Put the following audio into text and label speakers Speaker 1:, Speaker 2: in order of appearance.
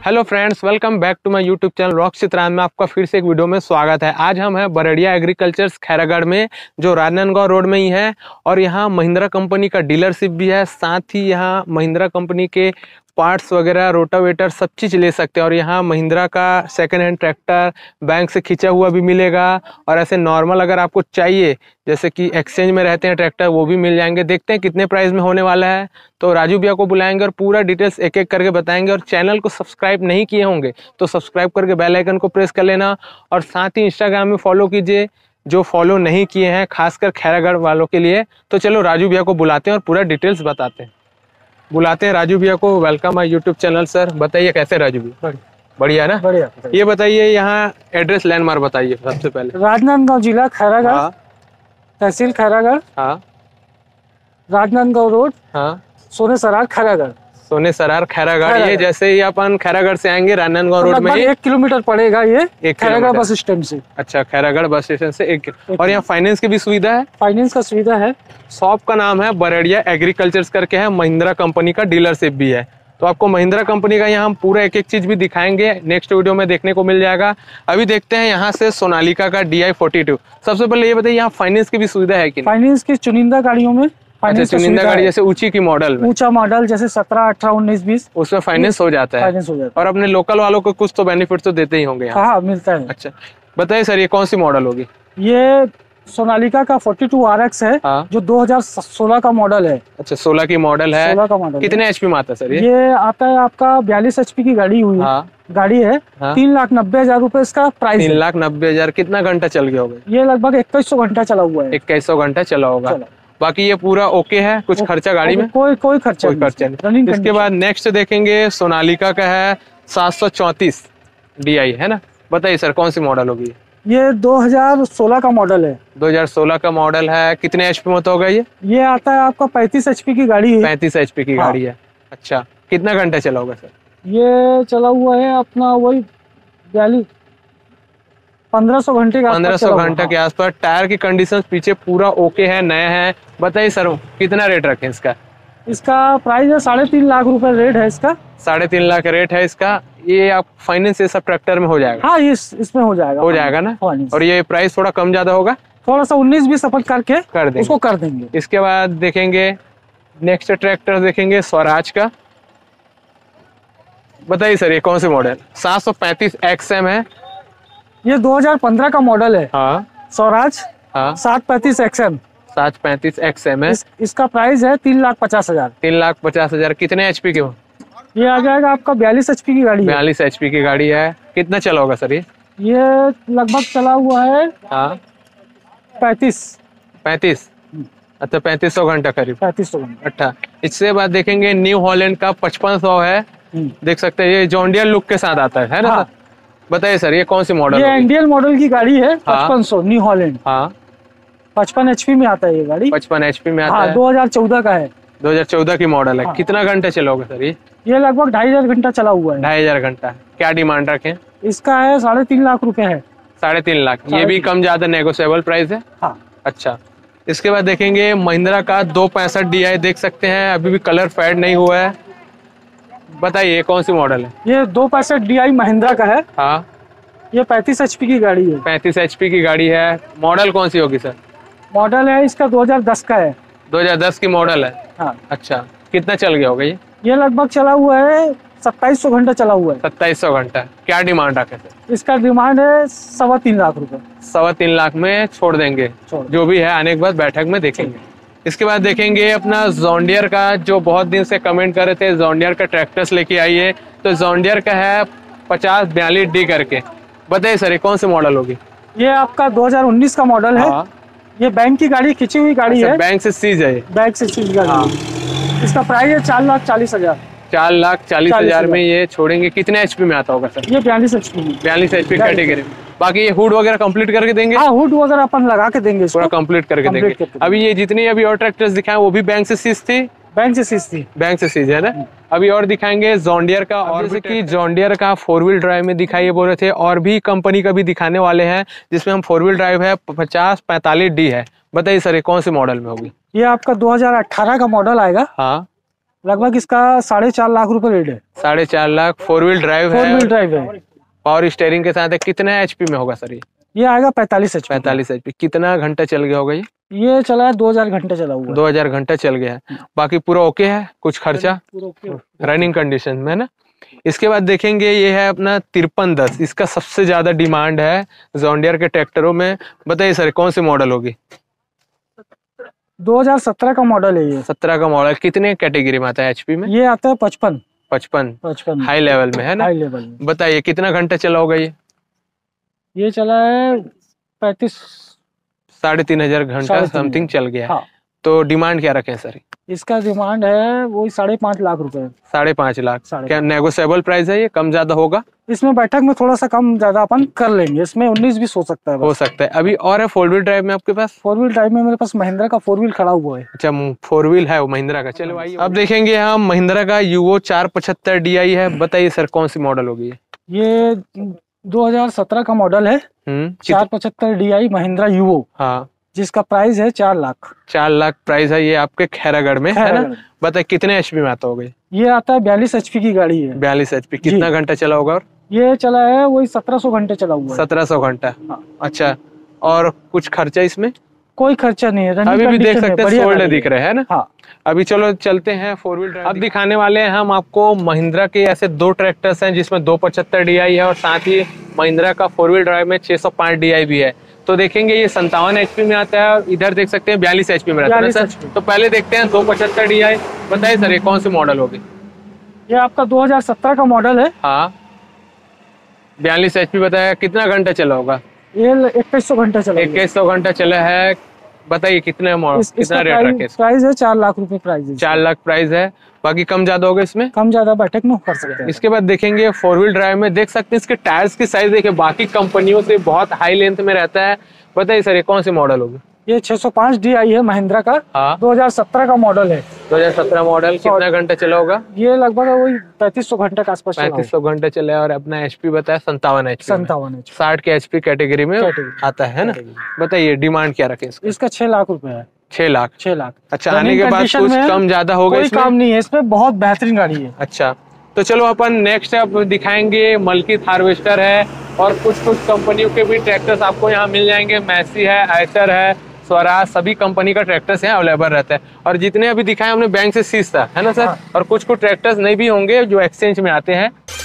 Speaker 1: Hello friends, welcome back to my YouTube channel रॉक चित्रान में आपका फिर से एक वीडियो में स्वागत है। आज हम हैं बरड़िया एग्रीकल्चर्स खैरागढ़ में, जो राजनांदगांव रोड में ही है। और यहाँ महिंद्रा कंपनी का डीलरशिप भी है, साथ ही यहाँ महिंद्रा कंपनी के पार्ट्स वगैरह, रोटावेटर सब चीज़ ले सकते हैं। और यहाँ महिंद्रा का सेकंड हैंड ट्रैक्टर बैंक से खींचा हुआ भी मिलेगा, और ऐसे नॉर्मल अगर आपको चाहिए जैसे कि एक्सचेंज में रहते हैं ट्रैक्टर, वो भी मिल जाएंगे। देखते हैं कितने प्राइस में होने वाला है। तो राजू भैया को बुलाएंगे और पूरा डिटेल्स एक एक करके बताएंगे। और चैनल को सब्सक्राइब नहीं किए होंगे तो सब्सक्राइब करके बेल आइकन को प्रेस कर लेना, और साथ ही इंस्टाग्राम में फॉलो कीजिए जो फॉलो नहीं किए हैं, खासकर खैरागढ़ वालों के लिए। तो चलो राजू भैया को बुलाते हैं और पूरा डिटेल्स बताते हैं। बुलाते हैं राजू भैया को। Welcome my YouTube channel sir. बताइए कैसे राजू भैया? बढ़िया ना? बढ़िया। ये बताइए यहाँ एड्रेस लैंडमार्क बताइए सबसे पहले।
Speaker 2: राजनांदगांव जिला खैरागढ़, तहसील खैरागढ़, राजनांदगांव रोड, सोने सरार खैरागढ़।
Speaker 1: सोने सरार खैरागढ़। ये जैसे ही अपन खैरागढ़ से आएंगे राजनांदगांव रोड में
Speaker 2: 1 किलोमीटर पड़ेगा ये खैरागढ़ बस स्टैंड से।
Speaker 1: अच्छा, खैरागढ़ बस स्टेशन से 1 और यहाँ फाइनेंस की भी सुविधा है?
Speaker 2: फाइनेंस का सुविधा है।
Speaker 1: शॉप का नाम है बरड़िया एग्रीकल्चर्स करके है, महिंद्रा कंपनी का डीलरशिप भी है। तो आपको महिंद्रा कंपनी का यहाँ हम पूरा एक एक चीज भी दिखाएंगे, नेक्स्ट वीडियो में देखने को मिल जाएगा। अभी देखते हैं यहाँ से सोनालिका का DI42। सबसे पहले ये बताइए यहाँ फाइनेंस की भी सुविधा है कि?
Speaker 2: फाइनेंस की चुनिंदा गाड़ियों में
Speaker 1: चुनिंदा गाड़ी जैसे ऊंची की मॉडल में,
Speaker 2: ऊंचा मॉडल जैसे 17, 18, 19, 20 उसमें
Speaker 1: फाइनेंस हो जाता है। और अपने लोकल वालों को कुछ तो बेनिफिट तो देते ही होंगे यहाँ।
Speaker 2: हाँ, मिलता है।
Speaker 1: अच्छा बताइए सर, ये कौन सी मॉडल होगी?
Speaker 2: ये सोनालिका का 42 RX है, जो 2016 का मॉडल है।
Speaker 1: अच्छा, 16 की मॉडल है।
Speaker 2: 16 का मॉडल।
Speaker 1: कितने HP में आता है सर?
Speaker 2: ये आता है आपका 42 HP की गाड़ी हुई गाड़ी है। 3,90,000 रुपए इसका प्राइस।
Speaker 1: 3,90,000। कितना घंटा चल गया होगा?
Speaker 2: ये लगभग 2100 घंटा चला हुआ है।
Speaker 1: 2100 घंटा चला होगा। बाकी ये पूरा ओके है? कुछ खर्चा गाड़ी में?
Speaker 2: कोई खर्चा नहीं।
Speaker 1: इसके बाद नेक्स्ट देखेंगे सोनालिका का है 734 DI, है ना? बताइए सर कौन सी मॉडल होगी?
Speaker 2: ये 2016 का मॉडल है।
Speaker 1: 2016 का मॉडल है। कितने HP में होता होगा ये?
Speaker 2: ये आता है आपका 35 HP की गाड़ी है।
Speaker 1: 35 HP की गाड़ी है। अच्छा, कितना घंटा चला होगा सर?
Speaker 2: ये चला हुआ है अपना वही 1500 घंटे का
Speaker 1: 1500 घंटे के आसपास। टायर की कंडीशन पीछे पूरा ओके है, नया है। बताइए सर कितना रेट रखें इसका?
Speaker 2: इसका प्राइस है 3.5 लाख रुपए रेट है इसका।
Speaker 1: 3.5 लाख रेट है इसका। ये आप फाइनेंस ये सब ट्रैक्टर में हो जाएगा?
Speaker 2: हाँ, इसमें हो जाएगा
Speaker 1: ना? और ये प्राइस थोड़ा कम ज्यादा होगा?
Speaker 2: थोड़ा सा 19-20 सपोर्ट करके
Speaker 1: उसको
Speaker 2: कर देंगे।
Speaker 1: इसके बाद देखेंगे नेक्स्ट ट्रैक्टर देखेंगे स्वराज का। बताइए सर ये कौन सी मॉडल? 735 XM है।
Speaker 2: ये 2015 का मॉडल है। स्वराज 735 XM।
Speaker 1: 735 XM है।
Speaker 2: इसका प्राइस है 3,50,000।
Speaker 1: 3,50,000। कितने HP के?
Speaker 2: ये आ जाएगा आपका 42 HP की गाड़ी है।
Speaker 1: 42 HP की गाड़ी है। कितना चला होगा सर ये?
Speaker 2: ये लगभग चला हुआ है 35। अच्छा, 3500 घंटा करीब। 3500 घंटा।
Speaker 1: अच्छा, इससे बाद देखेंगे न्यू हॉलैंड का 5500 है। देख सकते हैं ये जॉन डियर लुक के साथ आता है ना? बताइए सर ये कौन सी मॉडल?
Speaker 2: ये इंडियन मॉडल की गाड़ी है। 5500 न्यू हॉलैंड। 55 HP में आता है ये गाड़ी। 55 HP में आता है। 2014 का है। 2014 की मॉडल है। कितना घंटा चला होगा सर ये? ये लगभग 2,500 घंटा चला हुआ है। 2,500 घंटा। क्या डिमांड रखें इसका? है 3.5 लाख रुपए है। 3.5 लाख। ये भी कम ज्यादा नेगोशिएबल प्राइस है। अच्छा, इसके बाद देखेंगे महिंद्रा का 265 DI। देख सकते हैं अभी भी कलर फेड नहीं हुआ है। बताइए कौन सी मॉडल है? ये 265 DI महिंद्रा का है। ये 35 HP की गाड़ी है। 35 HP की गाड़ी है। मॉडल कौन सी होगी सर? मॉडल है इसका 2010 का है। 2010 की मॉडल है। अच्छा, कितना चल गया होगा ये? ये लगभग चला हुआ है 2700 घंटा चला हुआ है। 2700 घंटा। क्या डिमांड रखे सर? इसका डिमांड है 3.25 लाख रुपए। 3.25 लाख में छोड़ देंगे। जो भी है आने के बाद बैठक में देखेंगे। इसके बाद देखेंगे अपना जॉन डियर का, जो बहुत दिन से कमेंट कर रहे थे जॉन डियर का ट्रैक्टर्स लेके आइए। तो जॉन डियर का है 5042D करके। बताइए सर ये कौन सी मॉडल होगी? ये आपका 2019 का मॉडल है। ये बैंक की गाड़ी, खींची हुई गाड़ी है। बैंक से सीज है। बैंक से सीज गाड़ी। इसका प्राइस है 4,40,000। 4,40,000 में ये छोड़ेंगे। कितने HP में आता होगा सर? ये 42 HP। 42 HP कैटेगरी में। बाकी ये हुड वगैरह कंप्लीट करके देंगे? हाँ, हुड वगैरह अपन लगा के देंगे, पूरा कंप्लीट करके देंगे। अभी ये जितनी अभी और ट्रैक्टर्स दिखाए वो भी बैंक से सीज थी? बैंक से सीज है ना? अभी और दिखाएंगे जॉन डियर का। और जैसे कि जॉन डियर का 4 व्हील ड्राइव में दिखाइए बोल रहे थे, और भी कंपनी का भी दिखाने वाले हैं जिसमें हम 4 व्हील ड्राइव है 5045D है। बताइए सर ये कौन से मॉडल में होगी? ये आपका 2018 का मॉडल आएगा। लगभग इसका 4.5 लाख रुपए रेट है।
Speaker 1: 4.5 लाख। 4 व्हील ड्राइव है।
Speaker 2: 4 व्हील ड्राइव है।
Speaker 1: पावर स्टीयरिंग के साथ है। कितने एचपी में होगा सर
Speaker 2: ये आएगा 45 एचपी।
Speaker 1: 45 एचपी। कितना घंटा चल गया होगा
Speaker 2: ये चला है 2000 घंटे चला हुआ है।
Speaker 1: 2000 घंटा चल गया है। बाकी पूरा ओके है, कुछ खर्चा रनिंग कंडीशन में ना। इसके बाद देखेंगे ये है अपना 5310। इसका सबसे ज्यादा डिमांड है जॉन डियर के ट्रैक्टरों में। बताइए सर कौन सी मॉडल होगी?
Speaker 2: 2017 का मॉडल है ये।
Speaker 1: 17 का मॉडल। कितने कैटेगरी में आता है एचपी में?
Speaker 2: ये आता है 55
Speaker 1: हाई लेवल में है ना।
Speaker 2: हाई लेवल में।
Speaker 1: बताइए कितना घंटा चला होगा
Speaker 2: ये चला है 35
Speaker 1: 3500 घंटा समथिंग चल गया है। तो डिमांड क्या रखें सर?
Speaker 2: इसका डिमांड है वही 5.5 लाख रुपए।
Speaker 1: 5.5 लाख। क्या नेगोशिएबल प्राइस है? ये कम ज्यादा होगा?
Speaker 2: इसमें बैठक में थोड़ा सा कम ज्यादा अपन कर लेंगे। इसमें 19-20 हो सकता है।
Speaker 1: हो सकता है। अभी और है 4 व्हील ड्राइव में आपके पास?
Speaker 2: 4 व्हील ड्राइव में मेरे पास महिंद्रा का 4 व्हील खड़ा हुआ है।
Speaker 1: अच्छा 4 व्हील है वो महिंद्रा का। चलो आइए अब देखेंगे हम महिंद्रा का यूवो 475 DI है। बताइए सर कौन सी मॉडल होगी?
Speaker 2: ये 2017 का मॉडल है। 475 DI महिंद्रा यूवो।
Speaker 1: हाँ।
Speaker 2: जिसका प्राइस है 4 लाख।
Speaker 1: 4 लाख प्राइस है। ये आपके खैरागढ़ में है ना। बताइए कितने एचपी में आता होगा?
Speaker 2: ये आता है 42 एचपी की गाड़ी है।
Speaker 1: 42 एचपी। कितना घंटा चला होगा? और
Speaker 2: ये चला है वही 1700 घंटे चला हुआ है।
Speaker 1: 1700 घंटा। अच्छा और कुछ खर्चा इसमें?
Speaker 2: कोई खर्चा नहीं है।
Speaker 1: अभी भी देख सकते हैं सोल्ड दिख रहे हैं ना।
Speaker 2: हाँ।
Speaker 1: अभी चलो चलते हैं 4 व्हील ड्राइव। अब दिखाने वाले हैं हम आपको महिंद्रा के ऐसे 2 ट्रैक्टर्स हैं जिसमें 275 DI है और साथ ही महिंद्रा का 4 व्हील ड्राइव में 605 DI भी है। तो देखेंगे ये 57 एचपी में आता है और इधर देख सकते हैं 42 एचपी में रहता है सर। तो पहले देखते हैं 275 DI। बताइए सर ये कौन सी मॉडल होगी?
Speaker 2: ये आपका 2017 का मॉडल है।
Speaker 1: हाँ 42 एचपी। बताया कितना घंटा चला होगा?
Speaker 2: ये 2100 घंटा चला।
Speaker 1: 2100 घंटा चला है। बताइए कितना रेट रखे?
Speaker 2: प्राइस है 4 लाख रुपए प्राइस है।
Speaker 1: 4 लाख प्राइस है। बाकी कम ज्यादा होगा इसमें?
Speaker 2: कम ज्यादा बैठक में कर सकते हैं।
Speaker 1: इसके बाद देखेंगे 4 व्हील ड्राइव में देख सकते हैं इसके टायर्स की साइज देखिए बाकी कंपनियों से बहुत हाई लेंथ में रहता है। बताइए सर ये कौन सी मॉडल होगी?
Speaker 2: ये 605 DI है महिंद्रा का।
Speaker 1: हाँ।
Speaker 2: 2017 का मॉडल है।
Speaker 1: 2017 मॉडल। कितना घंटा चला होगा?
Speaker 2: ये लगभग वही 3500 घंटे के आसपास।
Speaker 1: 3500 घंटे चले। और अपना एचपी बताया 57 एचपी। 60 के एचपी कैटेगरी में आता है ना। बताइए डिमांड क्या रखें
Speaker 2: इसका? 6 लाख रुपए है।
Speaker 1: 6 लाख।
Speaker 2: 6 लाख।
Speaker 1: अच्छा आने के बाद कुछ कम ज्यादा होगा?
Speaker 2: कोई काम नहीं है इसमें। बहुत बेहतरीन गाड़ी है।
Speaker 1: अच्छा तो चलो अपन नेक्स्ट अब दिखाएंगे मल्कित हार्वेस्टर है और कुछ कंपनियों के भी ट्रैक्टर्स आपको यहाँ मिल जाएंगे। मैसी है, आयशर है, स्वराज, सभी कंपनी का ट्रैक्टर्स यहाँ अवेलेबल रहता है। और जितने अभी दिखाए हमने बैंक से सीज था है ना सर। और कुछ ट्रैक्टर्स नहीं भी होंगे जो एक्सचेंज में आते हैं।